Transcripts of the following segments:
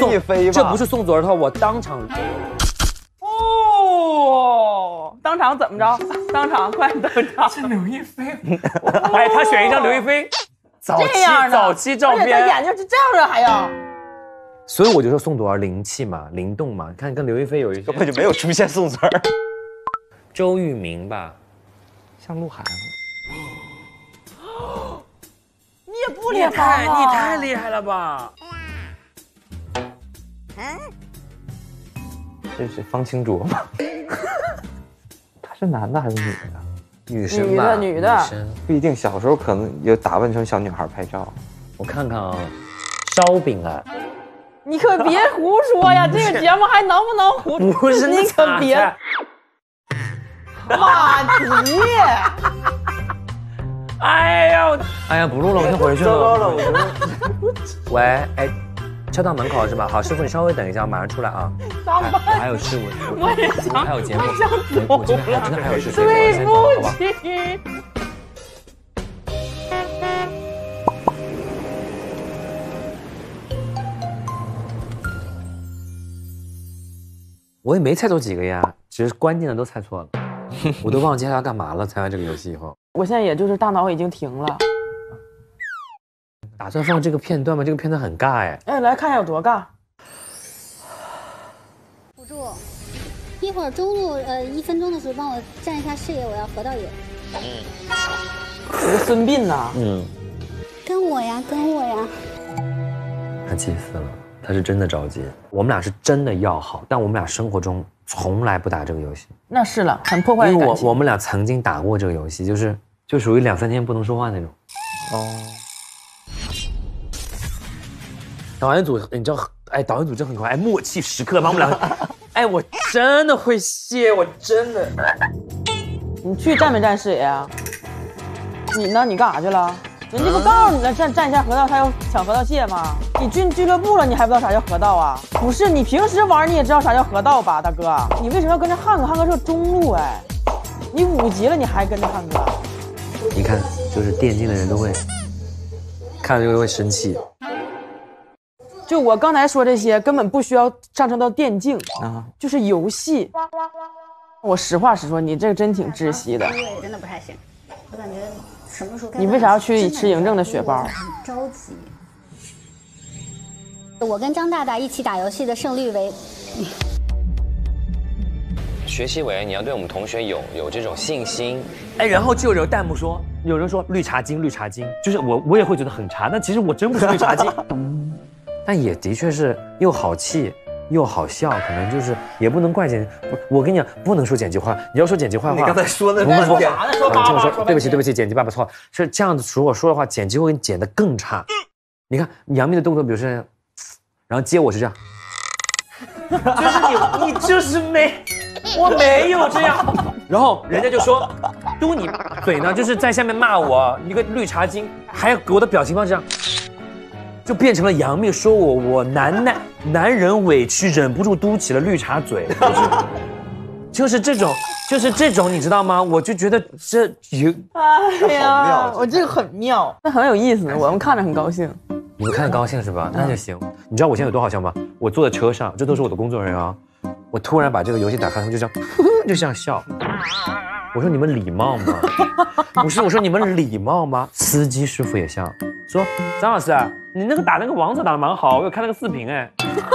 宋，这不是宋祖儿套，我当场。 哦，当场怎么着？当场快登场。 是刘亦菲。 哎，他选一张刘亦菲早期照片， 而且他眼睛是这样的，还要。 所以我就说宋祖儿灵气嘛，灵动嘛，看跟刘亦菲有一些根本就没有出现宋祖儿。 周渝民吧， 像鹿晗。 你也不脸盲啊！ 你太厉害了吧！ 这是方清卓吗？他是男的还是女的？ 女生吧， 女的。 不一定，小时候可能有打扮成小女孩拍照。 我看看啊，烧饼啊。 你可别胡说呀！这个节目还能不能胡？ 不是， 你可别。马吉。 哎呀，不录了，我先回去了。 糟糕了，我觉得。 喂，哎，敲到门口是吧？好，师傅你稍微等一下，我马上出来啊。我还有事，我还有节目，我真的还有事， 对不起。 我也没猜错几个呀，只是关键的都猜错了，我都忘记他要干嘛了。猜完这个游戏以后， 我现在也就是大脑已经停了。 打算放这个片段吗？这个片段很尬哎。 哎，来看一下有多尬。 辅助，一会儿中路1分钟的时候帮我站一下视野，我要河道野。 有个孙膑呐。 跟我呀，跟我呀。 他气死了。他是真的着急，我们俩是真的要好，但我们俩生活中从来不打这个游戏。 那是了，很破坏感情。 因为我们俩曾经打过这个游戏，就属于2、3天不能说话那种。导演组你知道，哎，导演组真很快，哎，默契时刻把我们俩，哎，我真的会谢，我真的。 你去站没站视野啊？你呢？你干啥去了？人家不告诉你了，站一下河道，他要抢河道蟹吗？你进俱乐部了，你还不知道啥叫河道啊？不是，你平时玩你也知道啥叫河道吧，大哥？你为什么要跟着汉哥？汉哥是个中路哎，你5级了你还跟着汉哥？ 你看，就是电竞的人都会看了就会生气。 就我刚才说这些，根本不需要上升到电竞啊，就是游戏。我实话实说，你这个真挺窒息的。 对，真的不太行，我感觉。什么时候？ 你为啥要去吃嬴政的血包？ 很着急。我跟张大大一起打游戏的胜率为。 学习委员，你要对我们同学有这种信心。哎，然后就有弹幕说，有人说绿茶精，绿茶精，就是我也会觉得很茶，但其实我真不是绿茶精。但也的确是又好气。又好笑，可能就是也不能怪剪，我跟你讲，不能说剪辑坏，你要说剪辑坏话， 你刚才说的不是啥呢？说爸爸， 对不起，剪辑爸爸错，是这样子。如果说的话，剪辑会给你剪得更差。你看杨幂的动作，比如说，然后接我是这样，就是你就是我没有这样，然后人家就说，嘟你嘴呢，就是在下面骂我一个绿茶精，还要给我的表情包这样。就变成了杨幂说我男人委屈忍不住嘟起了绿茶嘴，就是这种，你知道吗？我就觉得这有， 哎呀，我这个很妙，那很有意思，我们看着很高兴。 你们看着高兴是吧？那就行。你知道我现在有多好笑吗？我坐在车上，这都是我的工作人员啊。我突然把这个游戏打开，他们就这样，就这样笑。我说你们礼貌吗？不是，我说你们礼貌吗？司机师傅也笑，说张老师啊，你那个打那个王者打得蛮好，我有看那个视频哎。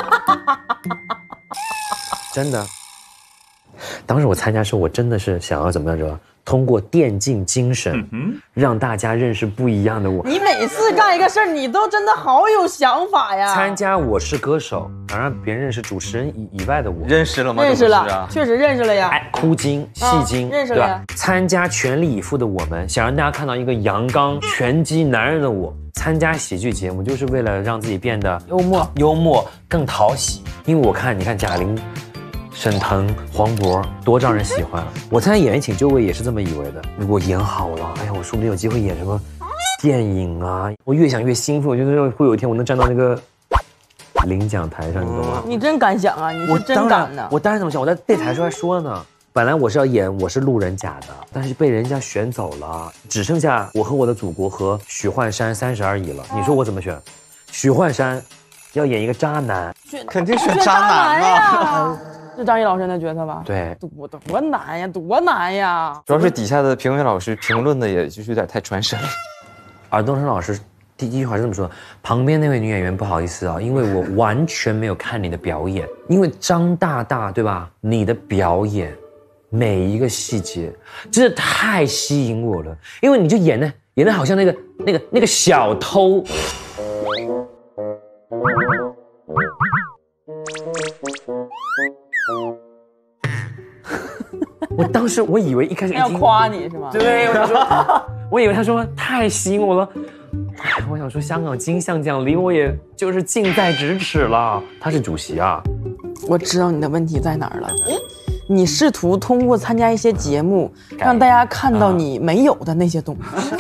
真的，当时我参加的时候，我真的是想要怎么样着？通过电竞精神，让大家认识不一样的我。 你每次干一个事儿，你都真的好有想法呀！ 参加《我是歌手》，想让别人认识主持人以外的我。 认识了吗？ 认识了，确实认识了呀。 哎，哭精、戏精， 认识了呀。 参加全力以赴的我们，想让大家看到一个阳刚、拳击男人的我。参加喜剧节目，就是为了让自己变得幽默、更讨喜。因为我看，你看贾玲。沈腾、黄渤多让人喜欢。我参加演员请就位也是这么以为的。如果演好了，哎呀，我说不定有机会演什么电影啊！我越想越兴奋，我觉得会有一天我能站到那个领奖台上，你懂吗？ 你真敢想啊！你是真敢呢！ 我当然这么想，我在电台时候还说呢。本来我是要演我是路人甲的，但是被人家选走了，只剩下我和我的祖国和许幻山30而已了。你说我怎么选？许幻山要演一个渣男， 肯定选渣男啊！ 是张译老师那角色吧？ 对， 多难呀，多难呀！ 主要是底下的评委老师评论的，也就是有点太传神了。 尔冬升老师第一句话是这么说的：旁边那位女演员不好意思啊，因为我完全没有看你的表演，因为张大大对吧？你的表演每一个细节真的太吸引我了，因为你就演的好像那个小偷。我当时我以为一开始要夸你是吗？ 对，我就说，我以为他说太吸引我了。哎，我想说香港金像奖离我也就是近在咫尺了。他是主席啊。 我知道你的问题在哪儿了。你试图通过参加一些节目，让大家看到你没有的那些东西。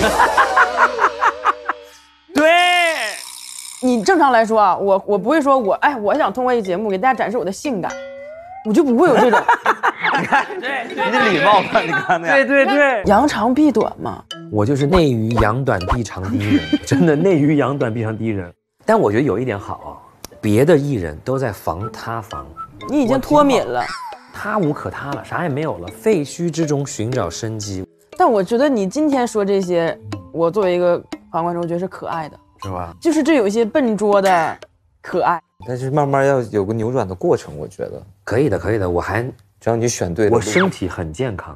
对。 你正常来说啊，我不会说我想通过一个节目给大家展示我的性感，我就不会有这种。 你看，对，你的礼貌吧，你看那样。 对， 扬长避短嘛。 我就是内娱扬短避长第一人，真的内娱扬短避长第一人。但我觉得有一点好，别的艺人都在防他防， 你已经脱敏了， 他无可他了，啥也没有了，废墟之中寻找生机。 但我觉得你今天说这些，我作为一个旁观者，我觉得是可爱的， 是吧？ 就是这有一些笨拙的可爱， 但是慢慢要有个扭转的过程，我觉得可以的，我还只要你选对了， 我身体很健康。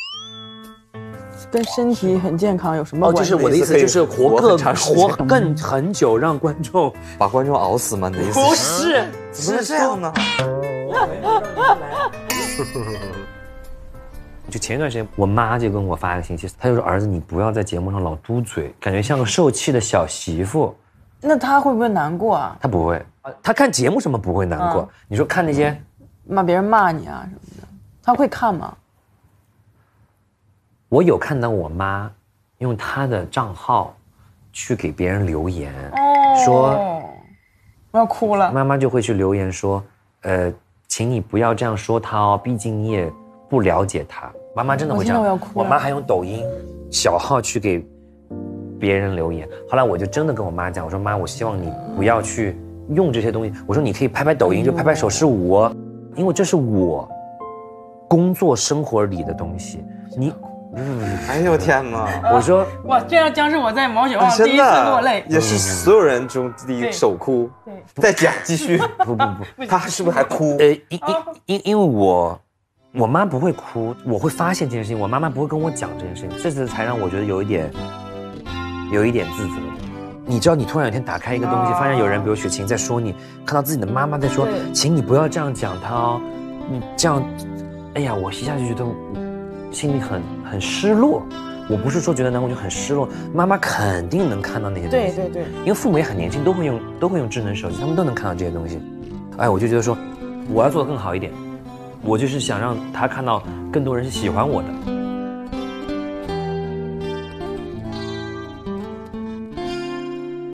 跟身体很健康有什么关系？ 就是我的意思，就是活更很久，让观众把观众熬死吗？你的意思不是， 怎么是这样呢？ 就前一段时间，我妈就跟我发一个信息，她就说：“儿子，你不要在节目上老嘟嘴，感觉像个受气的小媳妇。” 那她会不会难过啊？ 她不会，她看节目什么不会难过？你说看那些别人骂你啊什么的，她会看吗？ 我有看到我妈用她的账号去给别人留言，说我要哭了。 妈妈就会去留言说，请你不要这样说她哦，毕竟你也不了解她。妈妈真的会这样。 我要哭了。 我妈还用抖音小号去给别人留言。后来我就真的跟我妈讲，我说妈，我希望你不要去用这些东西。我说你可以拍拍抖音，就拍拍手势舞，因为这是我工作生活里的东西。你。 哎呦天哪！ 我说哇，这样将是我在毛血旺第一次落泪， 也是所有人中第一首哭。对，再讲继续。 不， 他是不是还哭？ 因为我妈不会哭，我会发现这件事情，我妈妈不会跟我讲这件事情，这次才让我觉得有一点自责。你知道，你突然有一天打开一个东西，发现有人，比如雪晴在说你，看到自己的妈妈在说，请你不要这样讲她哦，你这样，哎呀，我一下就觉得。心里很失落，我不是说觉得难过，就很失落。妈妈肯定能看到那些东西， 对， 因为父母也很年轻，都会用智能手机，他们都能看到这些东西。哎，我就觉得说，我要做得更好一点，我就是想让他看到更多人是喜欢我的。